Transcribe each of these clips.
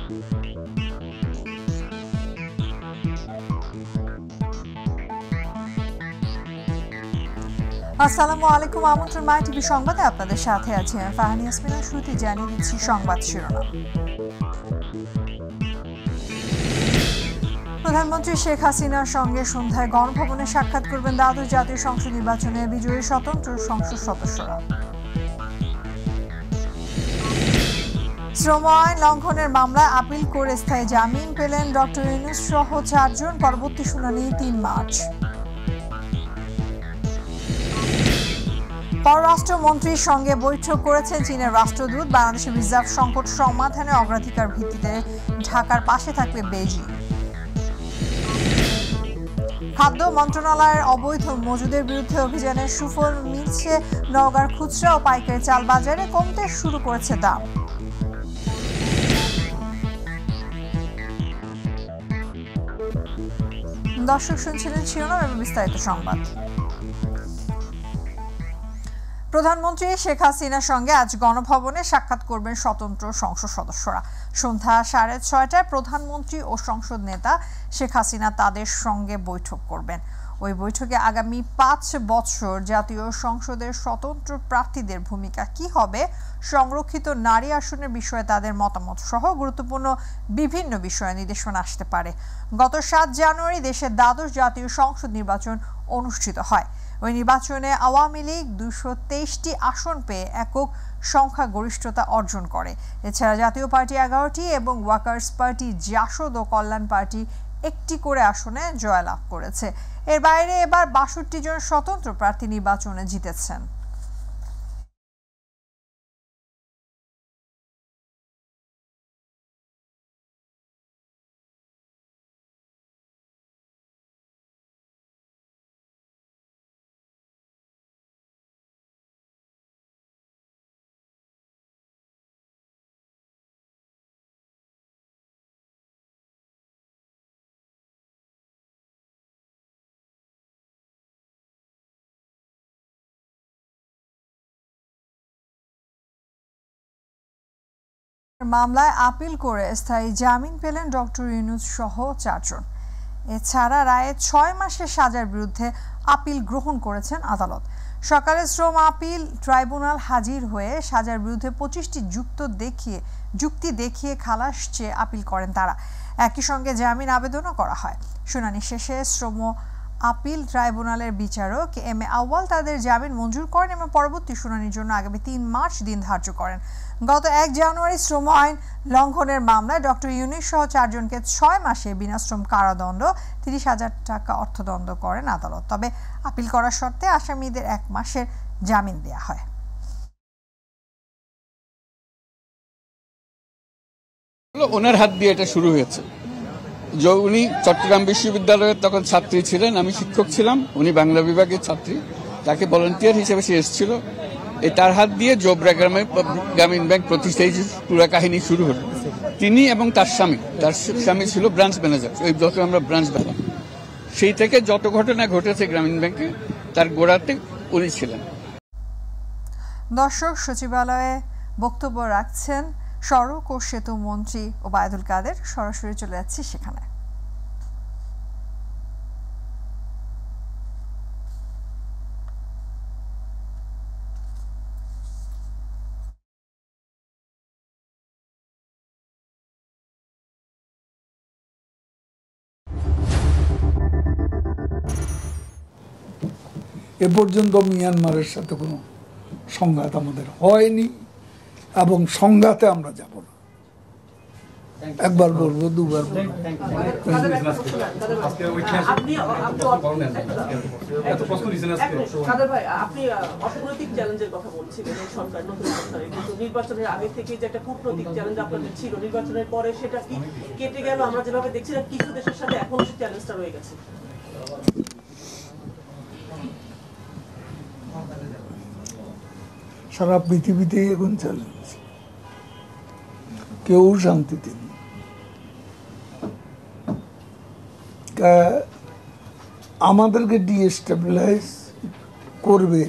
আসসালামু আলাইকুম, আমন্ত্রণ মাইটিভি সংবাদে আপনাদের সাথে আছি আমি ফাহানি ইয়াসমিনা। শুরুতে জানিয়ে দিচ্ছি সংবাদ শিরোনাম। প্রধানমন্ত্রী শেখ হাসিনার সঙ্গে সন্ধ্যায় গণভবনে সাক্ষাৎ করবেন দ্বাদশ জাতীয় সংসদ নির্বাচনে বিজয়ী স্বতন্ত্র সংসদ সদস্যরা। শ্রম আইন লঙ্ঘনের মামলায় আপিল করে স্থায়ী জামিন পেলেন ডক্টর ইউনূস সহ 4 জন। পরবর্তী শুনানি 3 মার্চ। পররাষ্ট্রমন্ত্রীর সঙ্গে বৈঠক করেছেন চীনের রাষ্ট্রদূত। বাংলাদেশের রিজার্ভ সংকট সমাধানে অগ্রাধিকার ভিত্তিতে ঢাকার পাশে থাকবে বেইজিং। খাদ্য মন্ত্রণালয়ের অবৈধ মজুদের বিরুদ্ধে অভিযানের সুফল মিলছে। নওগাঁর খুচরা ও পাইকারি চাল বাজারে কমতে শুরু করেছে দাম। দর্শক শুনছিলেন শিরোনাম এবং বিস্তারিত সংবাদ। প্রধানমন্ত্রী শেখ হাসিনার সঙ্গে আজ গণভবনে সাক্ষাৎ করবেন স্বতন্ত্র সংসদ সদস্যরা। সন্ধ্যা 6:30টায় প্রধানমন্ত্রী ও সংসদ নেতা শেখ হাসিনা তাদের সঙ্গে বৈঠক করবেন। ওই বৈঠকে আগামী 5 বছর জাতীয় সংসদের স্বতন্ত্র প্রার্থীদের ভূমিকা কি হবে, সংরক্ষিত নারী আসনের বিষয়ে তাদের মতামত সহ গুরুত্বপূর্ণ বিভিন্ন বিষয়ে নির্দেশনা আসতে পারে। গত 7 জানুয়ারি দেশের দ্বাদশ জাতীয় সংসদ নির্বাচন অনুষ্ঠিত হয়। ওই নির্বাচনে আওয়ামী লীগ 223টি আসন পেয়ে একক সংখ্যাগরিষ্ঠতা অর্জন করে। এছাড়া জাতীয় পার্টি 11টি এবং ওয়ার্কার্স পার্টি, জাসদ ও কল্যাণ পার্টি 1টি করে আসনে জয়লাভ করেছে। এর বাইরে এবার 62 জন স্বতন্ত্র প্রার্থী নির্বাচনে জিতেছেন। মামলায় আপিল করে স্থায়ী জামিন পেলেন ডক্টর ইউনূস সহ 4 জন। এছাড়া রায়ে 6 মাসের সাজার বিরুদ্ধে আপিল গ্রহণ করেছেন আদালত। সকালে শ্রম আপিল ট্রাইব্যুনাল হাজির হয়ে সাজার বিরুদ্ধে 25টি যুক্তি দেখিয়ে খালাস চেয়ে আপিল করেন তারা। একই সঙ্গে জামিন আবেদনও করা হয়। শুনানি শেষে শ্রম আপিল ট্রাইব্যুনালের বিচারক এম এ আউয়াল তাদের জামিন মঞ্জুর করেন এবং পরবর্তী শুনানির জন্য আগামী 3 মার্চ দিন ধার্য করেন। গত 1 জানুয়ারি শ্রম আইন লঙ্ঘনের মামলায় ডক্টর ইউনূস সহ 4 জনকে 6 মাসে বিনাশ্রম কারাদণ্ড, 30,000 টাকা অর্থদণ্ড করেন আদালত। তবে আপিল করার শর্তে আসামিদের 1 মাসের জামিন দেয়া হয়। ওনার হাত দিয়ে এটা শুরু হয়েছে। উনি চট্টগ্রাম বিশ্ববিদ্যালয়ের তখন ছাত্রী ছিলেন, আমি শিক্ষক ছিলাম, উনি বাংলা বিভাগের ছাত্রী। তাকে ভলান্টিয়ার হিসেবে সে এসেছিল। তার হাত দিয়ে জোবরা গ্রামীণ ব্যাংক প্রতিষ্ঠায় পুরো কাহিনী শুরু হলো। তিনি এবং তার স্বামী ছিল ব্রাঞ্চ ম্যানেজার। ওই যত আমরা ব্রাঞ্চ পেলাম, সেই থেকে যত ঘটনা ঘটেছে গ্রামীণ ব্যাংকে তার গোড়াতে উনি ছিলেন। দর্শক সচিবালয়ে বক্তব্য রাখছেন সড়ক ও সেতু মন্ত্রী ওবায়দুল কাদের। সরাসরি চলে যাচ্ছি সেখানে। এ পর্যন্ত মিয়ানমারের সাথে কোনো সংঘাত আমাদের হয়নি এবং সংঘাতে আমরা যাব না। একবার বলবো, দুবার বলবো। আপনি অর্থনৈতিক চ্যালেঞ্জের কথা বলছিলেন এই সরকার নতুন সরকারে, কিন্তু নির্বাচনের আগে থেকে যে একটা কূটনৈতিক চ্যালেঞ্জ আপনাদের ছিল, নির্বাচনের পরে সেটা কি কেটে গেল? আমরা যেভাবে দেখছিলাম কিছু দেশের সাথে এখনো সেই চ্যালেঞ্জটা রয়ে গেছে। সারা পৃথিবীতে এখন চ্যালেঞ্জ, কেউ শান্তিতে নেই। আমাদেরকে ডিস্টেবিলাইজ করবে,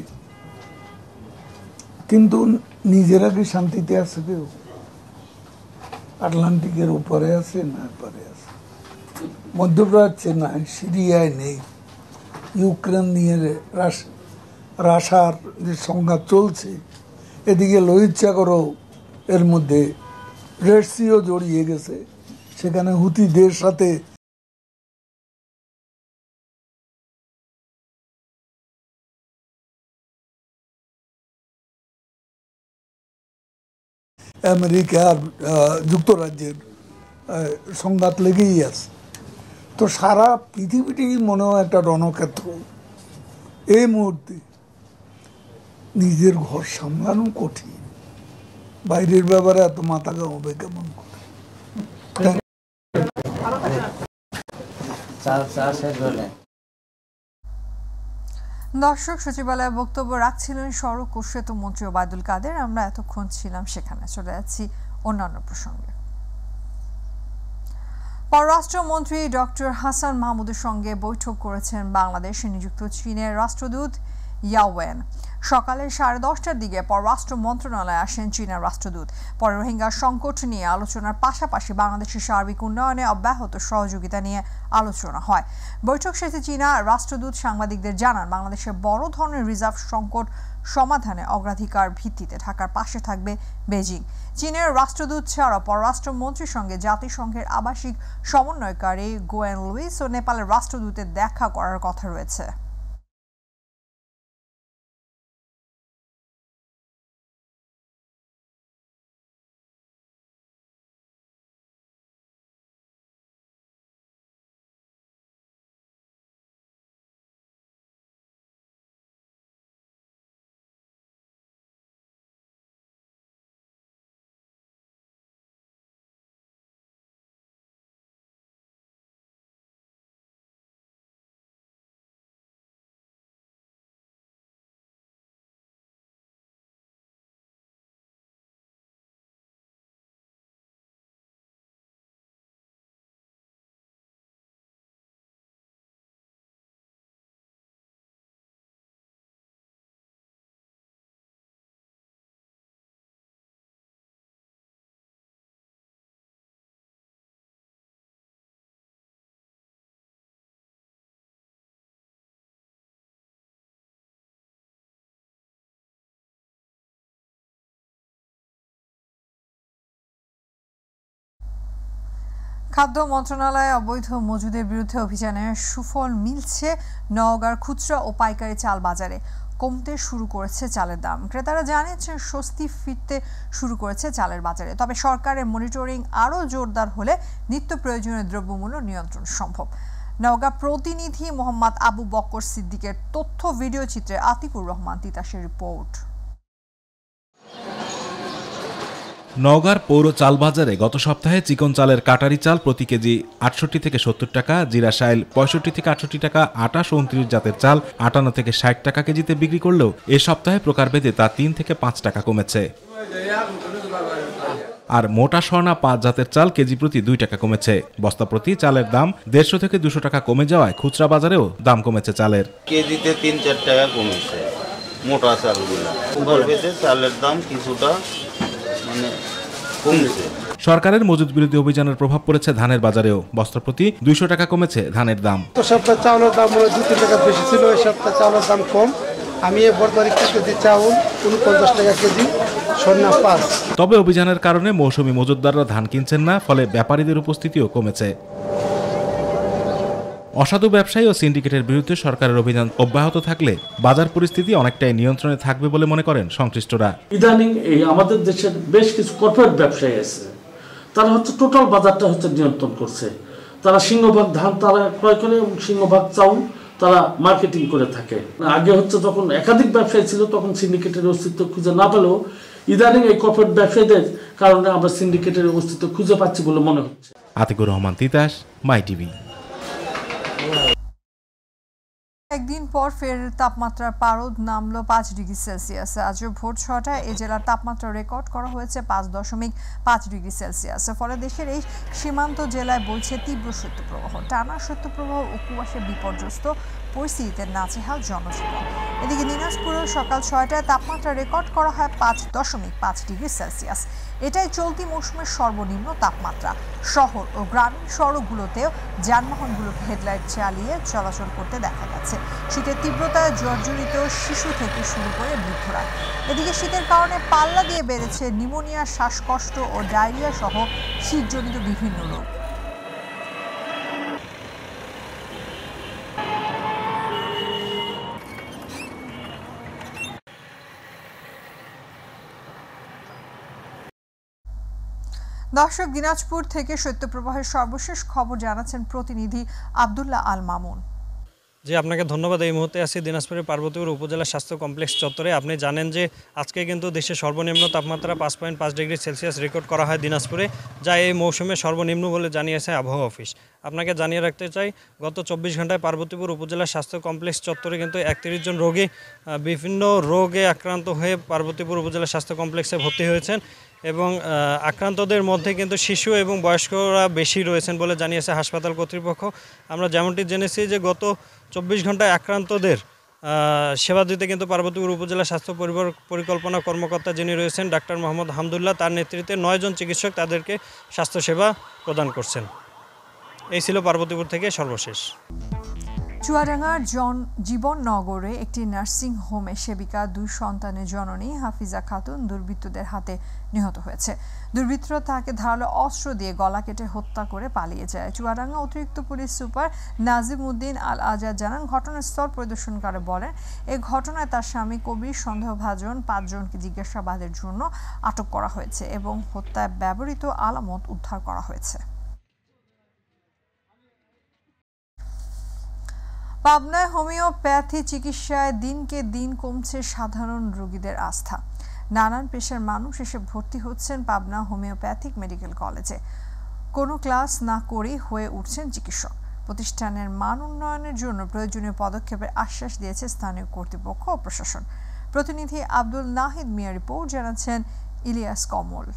কিন্তু নিজেরা কি শান্তিতে আছে? কেউ আটলান্টিকের উপরে আছে না পরে আছে, মধ্যপ্রাচ্যে নাই, সিরিয়ায় নেই, ইউক্রেন নিয়ে রাশার যে সংঘাত চলছে, এদিকে লোহিত সাগরও এর মধ্যে রেড সিও জড়িয়ে গেছে, সেখানে হুতিদের সাথে আমেরিকা আর যুক্তরাজ্যের সংঘাত লেগেই আছে। তো সারা পৃথিবীটাই মনে হয় একটা রণক্ষেত্র। এই মুহূর্তে নিজের ঘর সামলানো কঠিন, বাইরের ব্যাপারে এত মাথা ঘামাবে কেমন করে? দর্শক, সচিবালয়ে বক্তব্য রাখছিলেন সড়ক ও সেতু মন্ত্রী ওবায়দুল কাদের। আমরা এতক্ষণ ছিলাম সেখানে, চলে যাচ্ছি অন্যান্য প্রসঙ্গে। পররাষ্ট্রমন্ত্রী ডক্টর হাসান মাহমুদের সঙ্গে বৈঠক করেছেন বাংলাদেশে নিযুক্ত চীনের রাষ্ট্রদূত ইয়াওয়েন। সকালে 10:30টার দিকে পররাষ্ট্র মন্ত্রণালয়ে আসেন চীনের রাষ্ট্রদূত। পরে রোহিঙ্গা সংকট নিয়ে আলোচনার পাশাপাশি বাংলাদেশের সার্বিক উন্নয়নে অব্যাহত সহযোগিতা নিয়ে আলোচনা হয়। বৈঠক শেষে চীনা রাষ্ট্রদূত সাংবাদিকদের জানান, বাংলাদেশের বড় ধরনের রিজার্ভ সংকট সমাধানে অগ্রাধিকার ভিত্তিতে ঢাকার পাশে থাকবে বেজিং। চীনের রাষ্ট্রদূত ছাড়াও পররাষ্ট্রমন্ত্রীর সঙ্গে জাতিসংঘের আবাসিক সমন্বয়কারী গোয়েন লুইস ও নেপালের রাষ্ট্রদূতের দেখা করার কথা রয়েছে। খাদ্য মন্ত্রণালয়ে অবৈধ মজুদের বিরুদ্ধে অভিযানে সুফল মিলছে। নওগাঁর খুচরা ও পাইকারি চাল বাজারে কমতে শুরু করেছে চালের দাম। ক্রেতারা জানিয়েছেন স্বস্তি ফিরতে শুরু করেছে চালের বাজারে। তবে সরকারের মনিটরিং আরও জোরদার হলে নিত্য প্রয়োজনীয় দ্রব্যমূল্য নিয়ন্ত্রণ সম্ভব। নওগাঁ প্রতিনিধি মোহাম্মদ আবু বকর সিদ্দিকের তথ্য ভিডিও চিত্রে আতিকুর রহমান তিতাসের রিপোর্ট। নওগাঁর পৌর চাল বাজারে গত সপ্তাহে চিকন চালের কাটারি চাল প্রতি কেজি ৬৮ থেকে ৭০ টাকা, জিরা শাইল ৬৫ থেকে ৬৮ টাকা, ২৮ ও ২৯ জাতের চাল ৫৮ থেকে ৬০ টাকা কেজিতে বিক্রি করলেও এ সপ্তাহে প্রকারভেদে তা ৩ থেকে ৫ টাকা কমেছে। আর মোটা স্বর্ণা ৫ জাতের চাল কেজি প্রতি ২ টাকা কমেছে। বস্তা প্রতি চালের দাম ১৫০ থেকে ২০০ টাকা কমে যাওয়ায় খুচরা বাজারেও দাম কমেছে চালের। কেজিতে ৩-৪ টাকা কমেছে মোটা চালগুলো। প্রকারভেদে চালের দাম কিছুটা কমেছে। সরকারের মজুদ বিরোধী অভিযানের প্রভাব পড়েছে ধানের বাজারেও। বস্তা প্রতি ২০০ টাকা কমেছে ধানের দাম। তো সপ্তাহে চাউলের দাম ২-৩ টাকা বেশি ছিল, এই সপ্তাহে চাউলের দাম কম। আমি এবার কেজি চাউল ৪৯ টাকা কেজি, স্বর্ণা ৫। তবে অভিযানের কারণে মৌসুমী মজুতদাররা ধান কিনছেন না, ফলে ব্যাপারীদের উপস্থিতিও কমেছে। অসাধু ব্যবসায়ী ও সিন্ডিকেটের বিরুদ্ধে সরকারের অভিযান অব্যাহত থাকলে বাজার পরিস্থিতি অনেকটাই নিয়ন্ত্রণে থাকবে বলে মনে করেন সংশ্লিষ্টরা। ইদানিং এই আমাদের দেশের বেশ কিছু কর্পোরেট ব্যবসায়ী আছে, তারা টোটাল বাজারটা নিয়ন্ত্রণ করছে। তারা সিংহভাগ ধান তারা ক্রয় করে এবং সিংহভাগ চাউল তারা মার্কেটিং করে থাকে। আগে যখন একাধিক ব্যবসায়ী ছিল তখন সিন্ডিকেটের অস্তিত্ব খুঁজে না পেলেও ইদানিং এই কর্পোরেট ব্যবসায়ীদের কারণে আমরা সিন্ডিকেটের অস্তিত্ব খুঁজে পাচ্ছি বলে মনে হচ্ছে। আতিকুর রহমান তিতাস, মাইটিভি। একদিন পর ফের তাপমাত্রার পারদ নামলো ৫ ডিগ্রি সেলসিয়াস। আজ ভোর ৬টায় এ জেলার তাপমাত্রা রেকর্ড করা হয়েছে ৫.৫ ডিগ্রি সেলসিয়াস। ফলে দেশের এই সীমান্ত জেলায় বইছে তীব্র শৈত্যপ্রবাহ। টানা শৈত্যপ্রবাহ ও কুয়াশায় বিপর্যস্ত পরিস্থিতিতে নাজেহাল জনজীবন। এদিকে দিনাজপুরেও সকাল 6টায় তাপমাত্রা রেকর্ড করা হয় 5.5 ডিগ্রি সেলসিয়াস। এটাই চলতি মৌসুমের সর্বনিম্ন তাপমাত্রা। শহর ও গ্রামীণ সড়কগুলোতেও যানবাহনগুলোকে হেডলাইট চালিয়ে চলাচল করতে দেখা গেছে। শীতের তীব্রতায় জর্জরিত শিশু থেকে শুরু করে বৃদ্ধরা। এদিকে শীতের কারণে পাল্লা দিয়ে বেড়েছে নিউমোনিয়া, শ্বাসকষ্ট ও ডায়রিয়া সহ শীতজনিত বিভিন্ন রোগ। দর্শক, দিনাজপুর থেকে শৈত্যপ্রবাহের সর্বশেষ খবর জানাচ্ছেন প্রতিনিধি আব্দুল্লাহ আল মামুন। জি, আপনাকে ধন্যবাদ। এই মুহূর্তে আছি দিনাজপুরের পার্বতীপুর উপজেলা স্বাস্থ্য কমপ্লেক্স চত্বরে। আপনি জানেন যে আজকে কিন্তু দেশের সর্বনিম্ন তাপমাত্রা 5.5 ডিগ্রি সেলসিয়াস রেকর্ড করা হয় দিনাজপুরে, যা এই মৌসুমে সর্বনিম্ন বলে জানিয়েছে আবহাওয়া অফিস। আপনাকে জানিয়ে রাখতে চাই, গত 24 ঘন্টায় পার্বতীপুর উপজেলা স্বাস্থ্য কমপ্লেক্স চত্বরে কিন্তু 31 জন রোগী বিভিন্ন রোগে আক্রান্ত হয়ে পার্বতীপুর উপজেলা স্বাস্থ্য কমপ্লেক্সে ভর্তি হয়েছেন এবং আক্রান্তদের মধ্যে কিন্তু শিশু এবং বয়স্করা বেশি রয়েছেন বলে জানিয়েছে হাসপাতাল কর্তৃপক্ষ। আমরা যেমনটি জেনেছি যে গত 24 ঘন্টায় আক্রান্তদের সেবা দিতে কিন্তু পার্বতীপুর উপজেলা স্বাস্থ্য পরিকল্পনা কর্মকর্তা যিনি রয়েছেন ডাক্তার মোহাম্মদ হামদুল্লাহ, তার নেতৃত্বে 9 জন চিকিৎসক তাদেরকে স্বাস্থ্যসেবা প্রদান করছেন। এই ছিল পার্বতীপুর থেকে সর্বশেষ। চুয়াডাঙ্গার জীবননগরে একটি নার্সিং হোমে সেবিকা 2 সন্তানের জননী হাফিজা খাতুন দুর্বৃত্তদের হাতে নিহত হয়েছে। দুর্বৃত্তরা তাকে ধারালো অস্ত্র দিয়ে গলা কেটে হত্যা করে পালিয়ে যায়। চুয়াডাঙ্গা অতিরিক্ত পুলিশ সুপার নাজিম উদ্দিন আল আজাদ জানান, ঘটনাস্থল পরিদর্শনকালে বলেন, এই ঘটনায় তার স্বামী কবির সন্দেহভাজন 5 জনকে জিজ্ঞাসাবাদের জন্য আটক করা হয়েছে এবং হত্যায় ব্যবহৃত আলামত উদ্ধার করা হয়েছে। পাবনায় হোমিওপ্যাথি চিকিৎসায় দিনকে দিন কমছে সাধারণ রোগীদের আস্থা। নানান পেশার মানুষ এসে ভর্তি হচ্ছেন পাবনা হোমিওপ্যাথিক মেডিকেল কলেজে। কোনো ক্লাস না করেই হয়ে উঠছেন চিকিৎসক। প্রতিষ্ঠানের মান উন্নয়নের জন্য প্রয়োজনীয় পদক্ষেপের আশ্বাস দিয়েছে স্থানীয় কর্তৃপক্ষ ও প্রশাসন। প্রতিনিধি আব্দুল নাহিদ মিয়া রিপোর্ট জানাচ্ছেন ইলিয়াস কমল।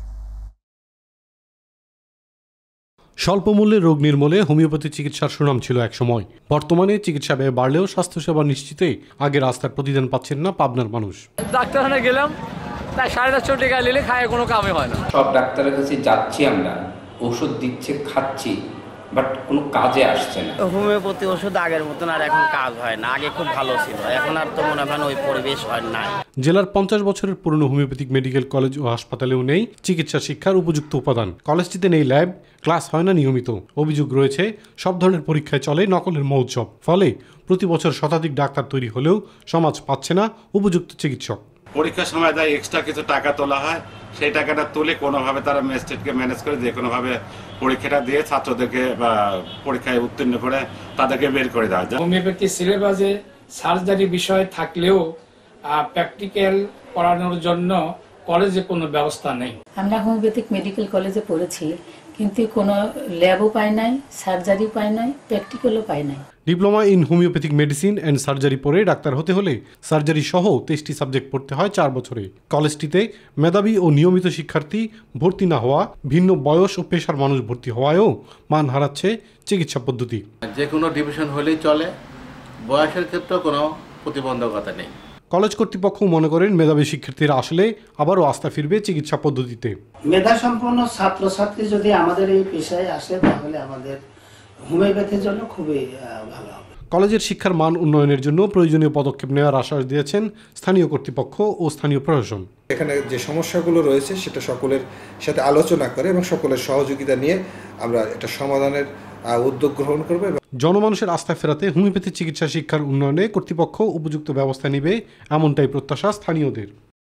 স্বল্প মূল্যে রোগ নির্মূলে হোমিওপ্যাথি চিকিৎসার সুনাম ছিল একসময়। বর্তমানে চিকিৎসা ব্যয় বাড়লেও স্বাস্থ্যসেবা নিশ্চিতে আগের রাস্তার প্রতিদান পাচ্ছেন না পাবনার মানুষ। ডাক্তারখানে গেলাম, তাই 450 টাকা নিলে খায় কোনো কামে হয় না। সব ডাক্তারের কাছে যাচ্ছি, আমরা ওষুধ দিচ্ছে, খাচ্ছি, বাট কোনো কাজে আসছে না। হোমিওপ্যাথি ওষুধ আগের মতন আর এখন কাজ হয় না। আগে খুব ভালো ছিল, এখন আর তো মনে হয় ওই পরিবেশ হয় না। জেলার 50 বছরের পুরনো হোমিওপ্যাথিক মেডিকেল কলেজ ও হাসপাতালেও নেই চিকিৎসা শিক্ষার উপযুক্ত উপাদান। কলেজটিতে নেই ল্যাব, ক্লাস হয় না নিয়মিত। অভিযোগ রয়েছে সব ধরনের পরীক্ষায় চলে নকলের মহোৎসব। ফলে প্রতি বছর শতাধিক ডাক্তার তৈরি হলেও সমাজ পাচ্ছে না উপযুক্ত চিকিৎসক। পরীক্ষার সময় যায় এক্সট্রা কিছু টাকা তোলা হয়, সেই টাকাটা তুলে কোনোভাবে তারা ম্যাজিস্ট্রেটকে ম্যানেজ করে যে কোনোভাবে পরীক্ষাটা দিয়ে ছাত্রদেরকে পরীক্ষায় উত্তীর্ণ করে তাদেরকে বের করে দেওয়া যায়। হোমিওপ্যাথি সিলেবাসে সার্জারি বিষয় থাকলেও প্র্যাকটিক্যাল পড়ানোর জন্য কলেজে কোনো ব্যবস্থা নেই। আমরা হোমিওপ্যাথিক মেডিকেল কলেজে পড়েছি, কিন্তু কোনো ল্যাবও পাই নাই, সার্জারি পাই নাই, প্র্যাকটিক্যালও পাই নাই। Diploma in homeopathic medicine and surgery পড়ে ডাক্তার হতে হলে সার্জারি সহ 23টি সাবজেক্ট পড়তে হয় 4 বছরে। কলেজটিতে মেধাবী ও নিয়মিত শিক্ষার্থী ভর্তি না হওয়া, ভিন্ন বয়স ও পেশার মানুষ ভর্তি হওয়ায়ও মান হারাচ্ছে চিকিৎসা পদ্ধতি। যে কোনো ডিভিশন হলেই চলে, বয়সের ক্ষেত্রে কোনো প্রতিবন্ধকতা নেই। কলেজ কর্তৃপক্ষ মনে করেন মেধাবী শিক্ষার্থীরা আসলে আবারও আস্থা ফিরবে চিকিৎসা পদ্ধতিতে। মেধা সম্পন্ন ছাত্রছাত্রী যদি আমাদের এই পেশায় আসে তাহলে আমাদের হোমিওপ্যাথির জন্য খুবই ভালো হবে। কলেজের শিক্ষার মান উন্নয়নের জন্য প্রয়োজনীয় পদক্ষেপ নেওয়ার আশ্বাস দিয়েছেন স্থানীয় কর্তৃপক্ষ ও স্থানীয় প্রশাসন। এখানে যে সমস্যাগুলো রয়েছে সেটা সকলের সাথে আলোচনা করে এবং সকলের সহযোগিতা নিয়ে আমরা এটা সমাধানের উদ্যোগ গ্রহণ করব। জনমানুষের আস্থা ফেরাতে হোমিওপ্যাথি চিকিৎসা শিক্ষার উন্নয়নে কর্তৃপক্ষ উপযুক্ত ব্যবস্থা নেবে, এমনটাই প্রত্যাশা স্থানীয়দের।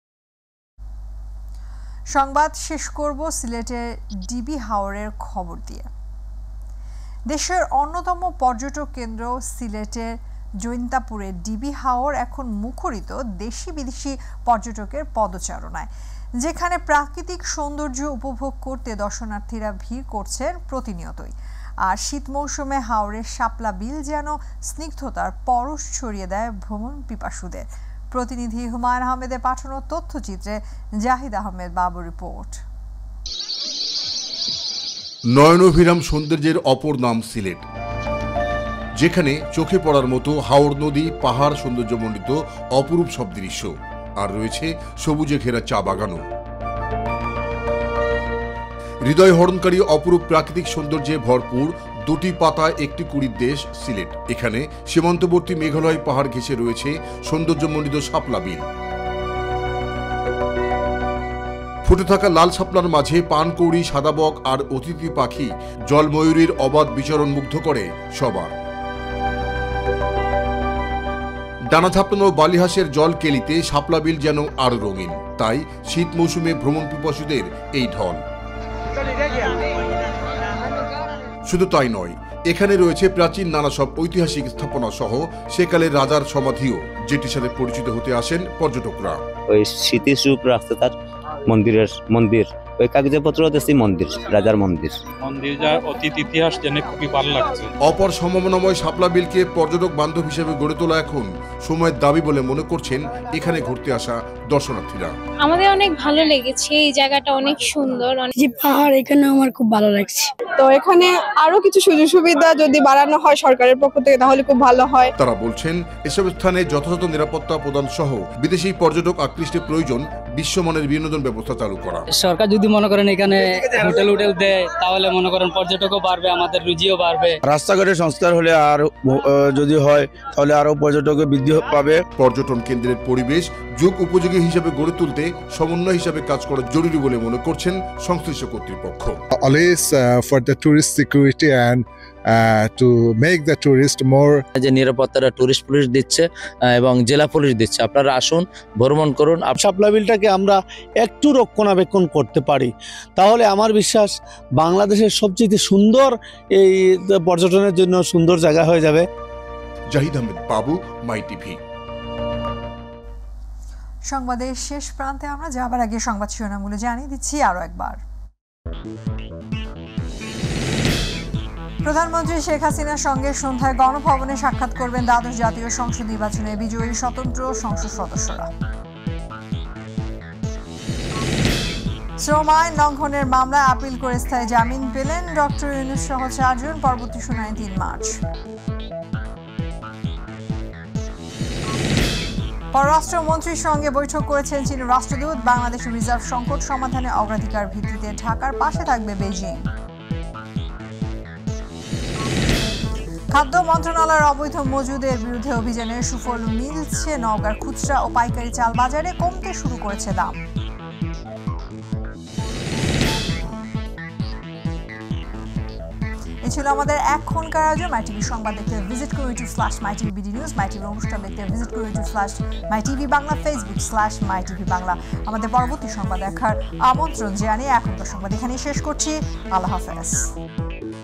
সংবাদ শেষ করব সিলেটের ডিবি হাওরের খবর দিয়ে। দেশের অন্যতম পর্যটক কেন্দ্র সিলেটের জৈন্তাপুরের ডিবি হাওর এখন মুখরিত দেশি বিদেশি পর্যটকের পদচারণায়, যেখানে প্রাকৃতিক সৌন্দর্য উপভোগ করতে দর্শনার্থীরা ভিড় করছেন প্রতিনিয়তই। আর শীত মৌসুমে হাওরের শাপলা বিল যেন স্নিগ্ধতার পরশ ছড়িয়ে দেয় ভ্রমণ পিপাসুদের। প্রতিনিধি হুমায়ুন আহমেদের পাঠানো তথ্যচিত্রে জাহিদ আহমেদ বাবু রিপোর্ট। নয়নভিরাম সৌন্দর্যের অপর নাম সিলেট। যেখানে চোখে পড়ার মতো হাওড় নদী, পাহাড় সৌন্দর্যমণ্ডিত অপরূপ সব দৃশ্য, আর রয়েছে সবুজে ঘেরা চা বাগানও। হৃদয় হরণকারী অপরূপ প্রাকৃতিক সৌন্দর্যে ভরপুর দুটি পাতায় একটি কুড়ির দেশ সিলেট। এখানে সীমান্তবর্তী মেঘালয় পাহাড় ঘেঁষে রয়েছে সৌন্দর্যমণ্ডিত শাপলা বিল। ফুটে থাকা লাল শাপলার মাঝে পানকৌড়ি, সাদাবক আর অতিথি পাখি জলময়ূরীর অবাধ বিচরণ মুগ্ধ করে সবার। ডানা ঝাপটানো বালিহাঁসের জল কেলিতে শাপলা বিল যেন আরো রঙিন। তাই শীত মৌসুমে ভ্রমণ পিপাসুদের এই ঢল। শুধু তাই নয়, এখানে রয়েছে প্রাচীন নানা সব ঐতিহাসিক স্থাপনা সহ সেকালের রাজার সমাধিও, যেটির সাথে পরিচিত হতে আসেন পর্যটকরা। ওই স্মৃতিস্বরূপ রাখতে তার মন্দির ওই কাগজপত্র দেখছি মন্দির, রাজার মন্দির অতীত ইতিহাস জেনে খুবই ভালো লাগছে। অপর সম্ভাবনাময় শাপলা বিলকে পর্যটক বান্ধব হিসেবে গড়ে তোলা এখন সময়ের দাবি বলে মনে করছেন এখানে ঘুরতে আসা দর্শনার্থীরা। আমাদের অনেক ভালো লেগেছে, এই জায়গাটা অনেক সুন্দর, যে পাহাড় এখানে আমার খুব ভালো লাগছে। তো এখানে আরো কিছু সুযোগ সুবিধা যদি বাড়ানো হয় সরকারের পক্ষ থেকে তাহলে খুব ভালো হয়। তারা বলছেন এসব স্থানে যথাযথ নিরাপত্তা প্রদান সহ বিদেশি পর্যটক আকৃষ্টে প্রয়োজন বিশ্বমানের বিনোদন ব্যবস্থা চালু করা। সরকার যদি মনে করেন এখানে হোটেল দেয় তাহলে মনে করেন পর্যটকও বাড়বে, আমাদের রুজিও বাড়বে। রাস্তাঘাটের সংস্কার হলে আর যদি হয় তাহলে আরো পর্যটকের বৃদ্ধি পাবে। পর্যটন কেন্দ্রের পরিবেশ যুগ উপযোগী হিসেবে গড়ে তুলতে সমন্বয় হিসেবে কাজ করা জরুরি বলে মনে করছেন সংশ্লিষ্ট কর্তৃপক্ষ। Always for the tourist security and to make the tourist more. যে নিরাপত্তাটা টুরিস্ট পুলিশ দিচ্ছে এবং জেলা পুলিশ দিচ্ছে, আপনারা আসুন, ভ্রমণ করুন। শাপলা বিলটাকে আমরা একটু রক্ষণাবেক্ষণ করতে পারি তাহলে আমার বিশ্বাস বাংলাদেশের সবচেয়ে সুন্দর এই পর্যটনের জন্য সুন্দর জায়গা হয়ে যাবে। জাহিদ আহমেদ বাবু, মাইটিভি। সংবাদের শেষ প্রান্তে আমরা যাবার আগে সংবাদ শিরোনামগুলো জানিয়ে দিচ্ছি আরো একবার। প্রধানমন্ত্রী শেখ হাসিনার সঙ্গে সন্ধ্যায় গণভবনে সাক্ষাৎ করবেন দ্বাদশ জাতীয় সংসদ নির্বাচনে বিজয়ী স্বতন্ত্র সংসদ সদস্যরা। শ্রম আইন লঙ্ঘনের মামলায় আপিল করে স্থায়ী জামিন পেলেন ডক্টর ইউনূস সহ 4 জন। পরবর্তী শুনানি 3 মার্চ। পররাষ্ট্রমন্ত্রীর সঙ্গে বৈঠক করেছেন চীনের রাষ্ট্রদূত। বাংলাদেশের রিজার্ভ সংকট সমাধানে অগ্রাধিকার ভিত্তিতে ঢাকার পাশে থাকবে বেইজিং। খাদ্য মন্ত্রণালয়ের অবৈধ মজুদের বিরুদ্ধে অভিযানের সুফল মিলছে। নওগাঁর খুচরা ও পাইকারি চাল বাজারে কমতে শুরু করেছে দাম। এ ছিল আমাদের এখনকার আয়োজন। মাইটিভি সংবাদ দেখতে ভিজিট করুন youtube/mytvbd নিউজ। মাইটিভি অনুষ্ঠান দেখতে ভিজিট করুন youtube/mytv বাংলা, facebook/mytv বাংলা। আমাদের পরবর্তী সংবাদ দেখার আমন্ত্রণ জানিয়ে এখনকার সংবাদ এখানেই শেষ করছি। আল্লাহ হাফেজ।